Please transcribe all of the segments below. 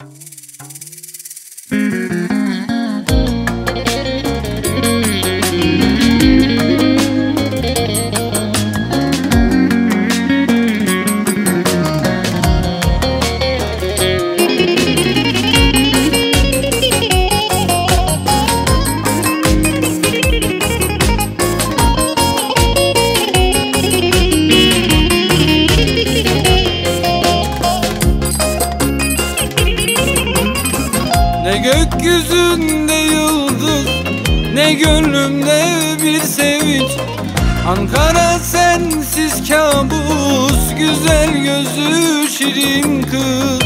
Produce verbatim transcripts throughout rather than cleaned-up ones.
Ne gökyüzünde yıldız, ne gönlümde bir sevinç. Ankara sensiz kabus, güzel gözü şirin kız.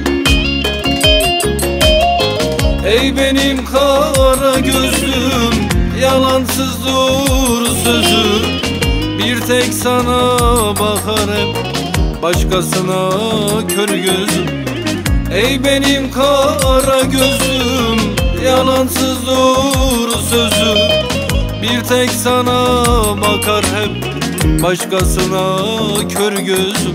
Ey benim kara gözlüm, yalansızdır sözüm. Bir tek sana bakar hep, başkasına kör gözüm. Ey benim kara gözüm, yalansızdır sözüm. Bir tek sana bakar hep, başkasına kör gözüm.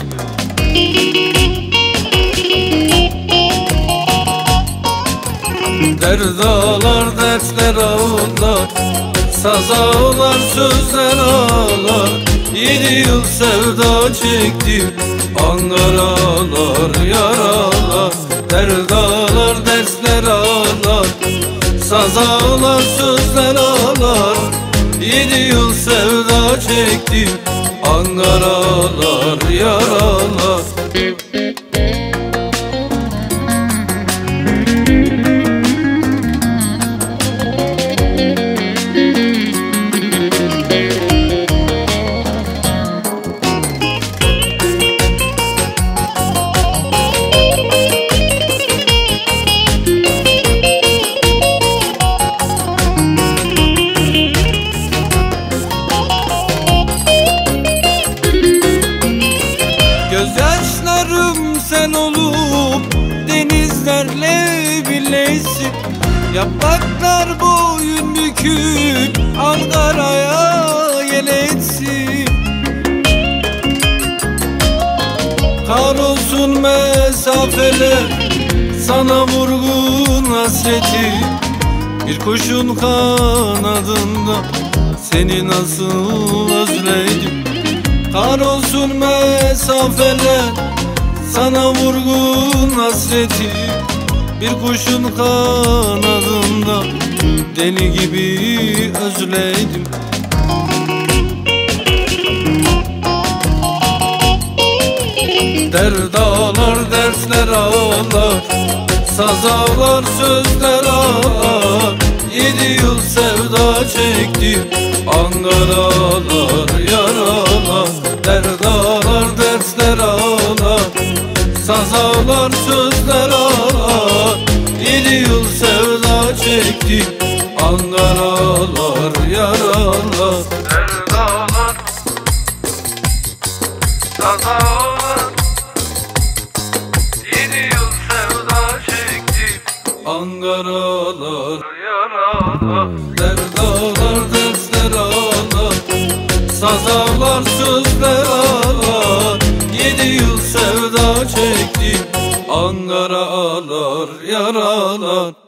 Derd ağlar, dertler ağlar, saz ağlar, sözler ağlar. Yedi yıl sevda çektim, Ankaralar yaralar. Derd ağlar, dersler ağlar, saz ağlar, sözler ağlar. Yedi yıl sevda çektim, Ankaralar yaralar. Gözyaşlarım sen olup denizlerle birleşsin. Yapraklar boyun büküp Ankara'ya yel-etsin. Kahrolsun mesafeler, sana vurgun hasreti. Bir kuşun kanadında seni nasıl özledim. Kahrolsun mesafeler, sana vurgun hasreti. Bir kuşun kanadında deli gibi özledim. Derd ağlar, dersler ağlar, saz ağlar, sözler ağlar. Yedi yıl sevda çektim, Ankaralar yaralar. Derd ağlar, dersler ağlar, saz ağlar, sözler ağlar. Yedi yıl sevda çektim, Ankaralar yaralar. Derd ağlar, saz ağlar, yedi yıl sevda çektim, Ankaralar yaralar. Derd ağlar, dersler ağlar, saz ağlar, sözler ağlar. Yedi yıl sevda çektim, Ankaralar yaralar.